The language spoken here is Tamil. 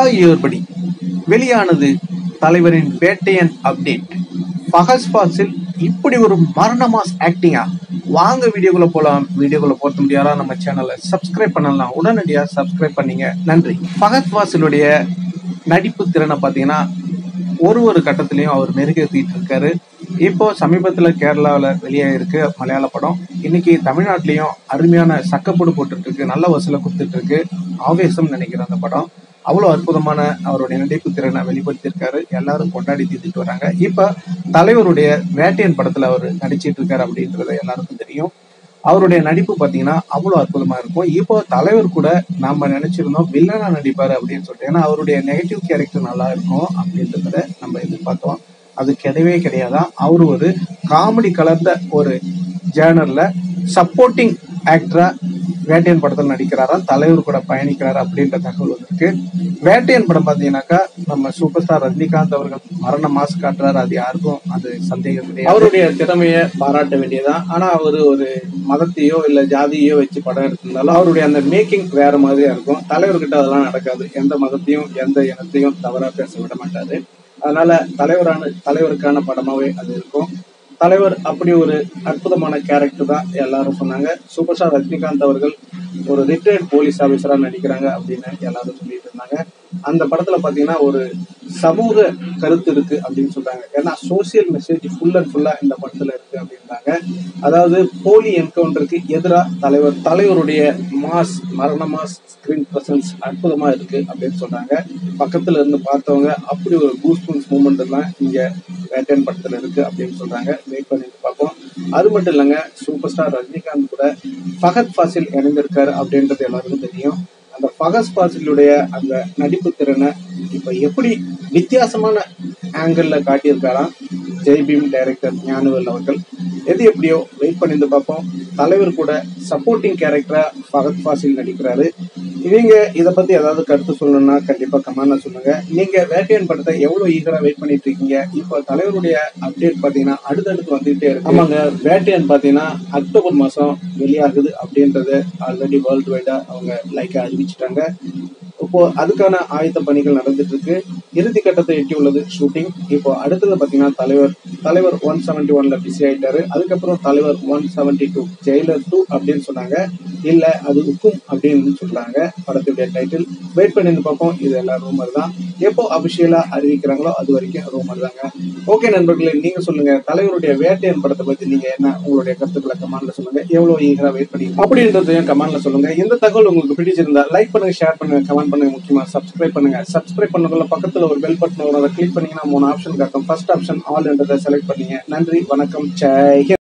மெகா இயர்படி வெளியானது தலைவரின் வேட்டையன் அப்டேட். ஃபஹத் ஃபாசில் இப்படி ஒரு மரண மாஸ் ஆக்டிங்கா? வாங்க வீடியோக்குள்ள போலாம். வீடியோக்குள்ள போறது முடியாதா? நம்ம சேனலை சப்ஸ்கிரைப் பண்ணலாம், உடனடியா சப்ஸ்கிரைப் பண்ணீங்க, நன்றி. ஃபஹத் ஃபாசிலுடைய நடிப்பு திறனை பார்த்தீங்கன்னா ஒரு கட்டத்திலையும் அவர் மெருகேற்றிட்டு இருக்காரு. இப்போ சமீபத்துல கேரளாவில் வெளியாயிருக்கு மலையாள படம். இன்னைக்கு தமிழ்நாட்டிலையும் அருமையான சக்கப்போடு போட்டுட்டு இருக்கு, நல்ல வசூலை கொடுத்துட்டு இருக்கு. ஆவேசம் நினைக்கிற அந்த படம் அவ்வளோ அற்புதமான அவருடைய நடிப்பு திறனை வெளிப்படுத்தியிருக்காரு. எல்லாரும் கொண்டாடி தீர்த்துட்டு வராங்க. இப்ப தலைவருடைய வேட்டையன் படத்துல அவர் நடிச்சிட்டு இருக்காரு அப்படின்றது எல்லாருக்கும் தெரியும். அவருடைய நடிப்பு பாத்தீங்கன்னா அவ்வளோ அற்புதமா இருக்கும். இப்போ தலைவர் கூட நாம நினைச்சிருந்தோம் வில்லனா நடிப்பாரு அப்படின்னு சொல்லிட்டு, ஏன்னா அவருடைய நெகட்டிவ் கேரக்டர் நல்லா இருக்கும் அப்படின்றத நம்ம எதிர்பார்த்தோம். அது கிடையவே கிடையாதான். அவரு ஒரு காமெடி கலந்த ஒரு ஜேர்னர்ல சப்போர்ட்டிங் ஆக்டரா வேட்டையன் படத்தில் நடிக்கிறாராம், தலைவர் கூட பயணிக்கிறாரு அப்படின்ற தகவல் வந்திருக்கு. வேட்டையன் படம் பாத்தீங்கன்னாக்கா நம்ம சூப்பர் ஸ்டார் ரஜினிகாந்த் அவர்கள் மரண மாசு காட்டுறாரு, அது யாருக்கும் அது சந்தேகம் கிடையாது. அவருடைய திறமையை பாராட்ட வேண்டியதான். ஆனா அவரு ஒரு மதத்தையோ இல்ல ஜாதியோ வச்சு படம் எடுத்திருந்தாலும் அவருடைய அந்த மேக்கிங் வேற மாதிரியா இருக்கும். தலைவர்கிட்ட அதெல்லாம் நடக்காது. எந்த மதத்தையும் எந்த இனத்தையும் தவறா பேச விட மாட்டாரு. அதனால தலைவருக்கான படமாவே அது இருக்கும். தலைவர் அப்படி ஒரு அற்புதமான கேரக்டர் தான் எல்லாரும் சொன்னாங்க. சூப்பர் ஸ்டார் ரஜினிகாந்த் அவர்கள் ஒரு ரிட்டையர்ட் போலீஸ் ஆபீசரா நடிக்கிறாங்க அப்படின்னு எல்லாரும் சொல்லிட்டு இருந்தாங்க. அந்த படத்துல பாத்தீங்கன்னா ஒரு சமூக கருத்து இருக்கு அப்படின்னு சொல்றாங்க. ஏன்னா சோசியல் மெசேஜ் ஃபுல் அண்ட் ஃபுல்லா இந்த படத்துல இருக்கு அப்படின்றாங்க. அதாவது போலி என்கவுண்டருக்கு எதிராக தலைவருடைய மரண மாஸ் ஸ்கிரீன் பிரசன்ஸ் அற்புதமா இருக்கு அப்படின்னு சொல்றாங்க. பக்கத்துல இருந்து பார்த்தவங்க அப்படி ஒரு கூஸ்பம்ஸ் மூமெண்ட் எல்லாம் இங்க வேட்டையன் படத்துல இருக்கு அப்படின்னு சொல்றாங்க. வெயிட் பண்ணிட்டு பார்ப்போம். அது மட்டும் இல்லைங்க, சூப்பர் ஸ்டார் ரஜினிகாந்த் கூட ஃபஹத் ஃபாசில் இணைந்திருக்காரு அப்படின்றது எல்லாருக்கும் தெரியும். அந்த ஃபஹத் ஃபாசிலுடைய அந்த நடிப்பு திறனை இப்ப எப்படி வித்தியாசமான ஆங்கிள் காட்டியிருக்காராம் ஜெய்பீம் டைரக்டர் ஞானவேல் அவர்கள். எது எப்படியோ வெயிட் பண்ணிட்டு பார்ப்போம். தலைவர் கூட சப்போர்ட்டிங் கேரக்டரா ஃபஹத் ஃபாசில் நடிக்கிறாரு. நீங்க இத பத்தி ஏதாவது கருத்து சொல்லணும்னா கண்டிப்பா கமெண்ட்ல சொல்லுங்க. நீங்க வேட்டையன் படத்தை எவ்வளவு ஈகரா வெயிட் பண்ணிட்டு இருக்கீங்க? இப்போ தலைவருடைய அப்டேட் பாத்தீங்கன்னா அடுத்தடுத்து வந்துட்டே இருக்கு. ஆமாங்க, வேட்டையன் பாத்தீங்கன்னா அக்டோபர் மாசம் வெளியாகுது அப்படின்றது ஆல்ரெடி வேர்ல்டு வைடா அவங்க லைக்கா அறிவிச்சிட்டாங்க. இப்போ அதுக்கான ஆயத்த பணிகள் நடந்துட்டு இருக்கு. இறுதி கட்டத்தை எட்டியுள்ளது ஷூட்டிங். இப்போ அடுத்தது பாத்தீங்கன்னா தலைவர் 171ல பிஸி ஆயிட்டாரு. அதுக்கப்புறம் தலைவர் 172 ஜெயிலர் 2 அப்படின்னு சொன்னாங்க. இல்ல அது உக்கும் அப்படின்னு சொல்றாங்க படத்துடைய டைட்டில். வெயிட் பண்ணி பார்ப்போம். இது எல்லாம் ரூமர் தான். எப்போ அபிஷியலா அறிவிக்கிறாங்களோ அது வரைக்கும் ரூமர் தாங்க. ஓகே நண்பர்களே, நீங்க சொல்லுங்க, தலைவருடைய வேட்டையன் படத்தை பத்தி நீங்க என்ன உங்களுடைய கருத்துக்களை கமெண்ட்ல சொல்லுங்க. எவ்வளவு ஈகரா வெயிட் பண்ணி அப்படின்றதையும் கமெண்ட்ல சொல்லுங்க. இந்த தகவல் உங்களுக்கு பிடிச்சிருந்தா லைக் பண்ணுங்க, ஷேர் பண்ணுங்க, கமெண்ட் பண்ணுங்க, முக்கியமா சப்ஸ்கிரைப் பண்ணுங்க. சப்ஸ்கிரைப் பண்ணக்குள்ள பக்கத்துல ஒரு பெல் பட்டன் வரும், அதை கிளிக் பண்ணீங்கன்னா 3 ஆப்ஷன் காட்டும். ஃபர்ஸ்ட் ஆப்ஷன் ஆல் என்றதை செலக்ட் பண்ணீங்க. நன்றி, வணக்கம், ஜெய் ஹிந்த்.